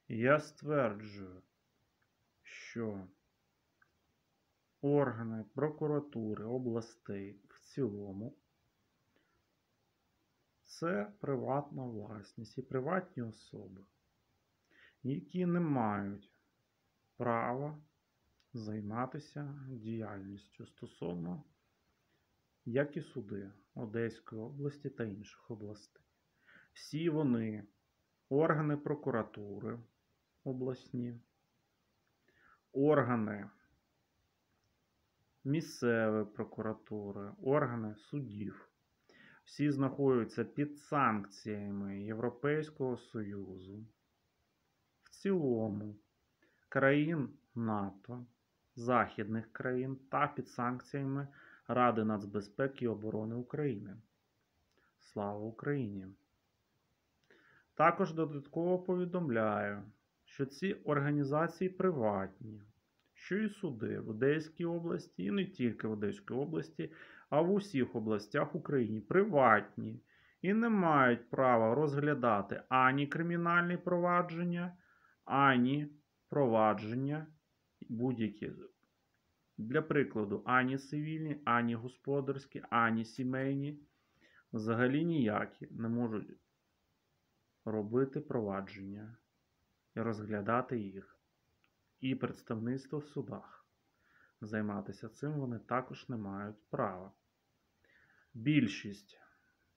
Я стверджую, що органи прокуратури областей в цілому це приватна власність і приватні особи, які не мають права займатися діяльністю стосовно, як і суди Одеської області та інших областей. Всі вони органи прокуратури обласні, органи місцевої прокуратури, органи судів, всі знаходяться під санкціями Європейського Союзу, в цілому країн НАТО, західних країн та під санкціями Ради нацбезпеки і оборони України. Слава Україні! Також додатково повідомляю, що ці організації приватні, що і суди в Одеській області, і не тільки в Одеській області, а в усіх областях України приватні і не мають права розглядати ані кримінальні провадження, ані провадження будь-які. Для прикладу, ані цивільні, ані господарські, ані сімейні, взагалі ніякі не можуть робити провадження і розглядати їх. І представництво в судах. Займатися цим вони також не мають права. Більшість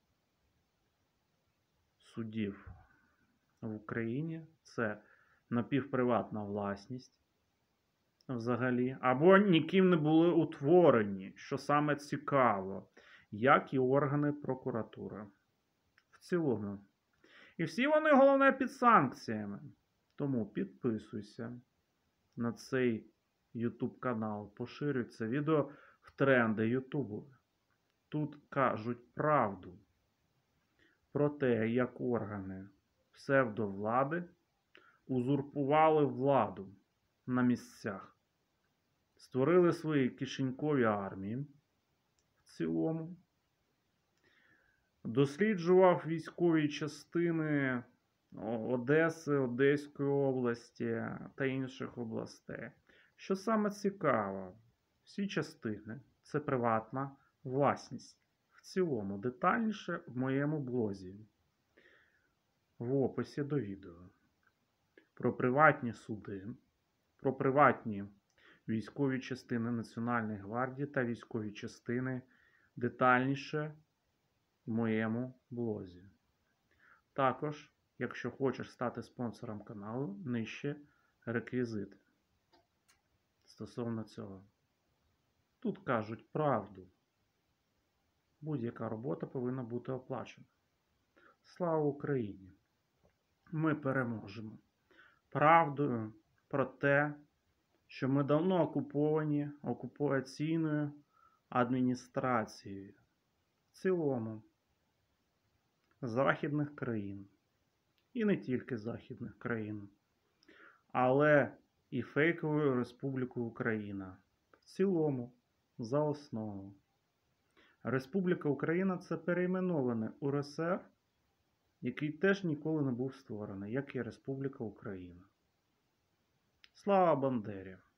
судів в Україні це напівприватна власність взагалі, або ніким не були утворені, що саме цікаво, як і органи прокуратури. В цілому. І всі вони, головне, під санкціями. Тому підписуйся на цей YouTube канал, поширюй це відео в тренди YouTube. Тут кажуть правду про те, як органи псевдовлади узурпували владу на місцях, створили свої кишенькові армії в цілому, досліджував військові частини Одеси, Одеської області та інших областей. Що саме цікаво, всі частини – це приватна власність. В цілому, детальніше в моєму блозі, в описі до відео. Про приватні суди, про приватні військові частини Національної гвардії та військові частини детальніше в моєму блозі. Також, якщо хочеш стати спонсором каналу, нижче реквізити. Стосовно цього. Тут кажуть правду. Будь-яка робота повинна бути оплачена. Слава Україні! Ми переможемо. Правдою про те, що ми давно окуповані окупаційною адміністрацією. В цілому західних країн. І не тільки західних країн, але і фейковою Республікою Україна. В цілому, за основу. Республіка Україна – це перейменований УРСР, який теж ніколи не був створений, як і Республіка Україна. Слава Бандері!